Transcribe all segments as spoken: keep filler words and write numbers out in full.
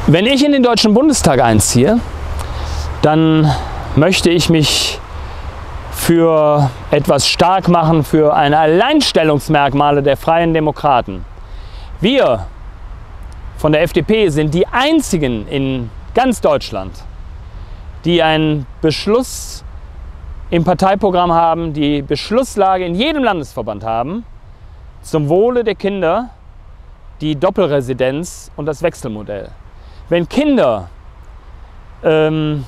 Wenn ich in den Deutschen Bundestag einziehe, dann möchte ich mich für etwas stark machen, für eine Alleinstellungsmerkmale der Freien Demokraten. Wir von der F D P sind die einzigen in ganz Deutschland, die einen Beschluss im Parteiprogramm haben, die Beschlusslage in jedem Landesverband haben, zum Wohle der Kinder, die Doppelresidenz und das Wechselmodell. Wenn Kinder ähm,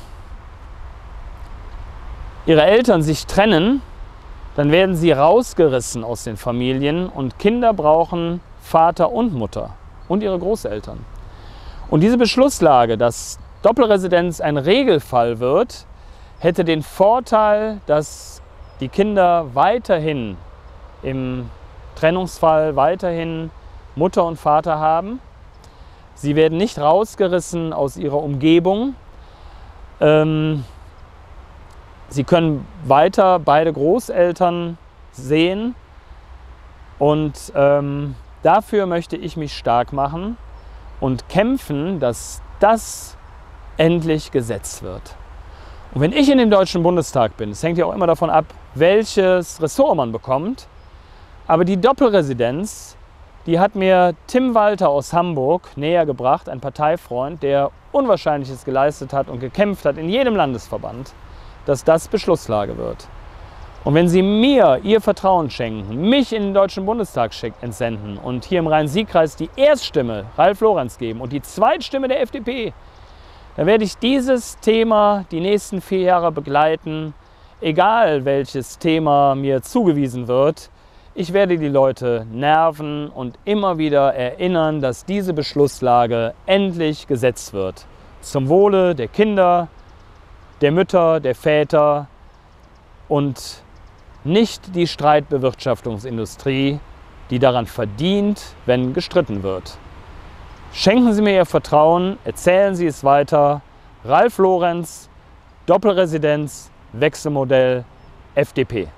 ihre Eltern sich trennen, dann werden sie rausgerissen aus den Familien und Kinder brauchen Vater und Mutter und ihre Großeltern. Und diese Beschlusslage, dass Doppelresidenz ein Regelfall wird, hätte den Vorteil, dass die Kinder weiterhin im Trennungsfall weiterhin Mutter und Vater haben. Sie werden nicht rausgerissen aus ihrer Umgebung. Ähm, sie können weiter beide Großeltern sehen. Und ähm, dafür möchte ich mich stark machen und kämpfen, dass das endlich Gesetz wird. Und wenn ich in den Deutschen Bundestag bin, es hängt ja auch immer davon ab, welches Ressort man bekommt, aber die Doppelresidenz, die hat mir Tim Walter aus Hamburg näher gebracht, ein Parteifreund, der Unwahrscheinliches geleistet hat und gekämpft hat in jedem Landesverband, dass das Beschlusslage wird. Und wenn Sie mir Ihr Vertrauen schenken, mich in den Deutschen Bundestag entsenden und hier im Rhein-Sieg-Kreis die Erststimme Ralf Lorenz geben und die Zweitstimme der F D P, dann werde ich dieses Thema die nächsten vier Jahre begleiten, egal welches Thema mir zugewiesen wird. Ich werde die Leute nerven und immer wieder erinnern, dass diese Beschlusslage endlich gesetzt wird. Zum Wohle der Kinder, der Mütter, der Väter und nicht die Streitbewirtschaftungsindustrie, die daran verdient, wenn gestritten wird. Schenken Sie mir Ihr Vertrauen, erzählen Sie es weiter. Ralf Lorenz, Doppelresidenz, Wechselmodell, F D P.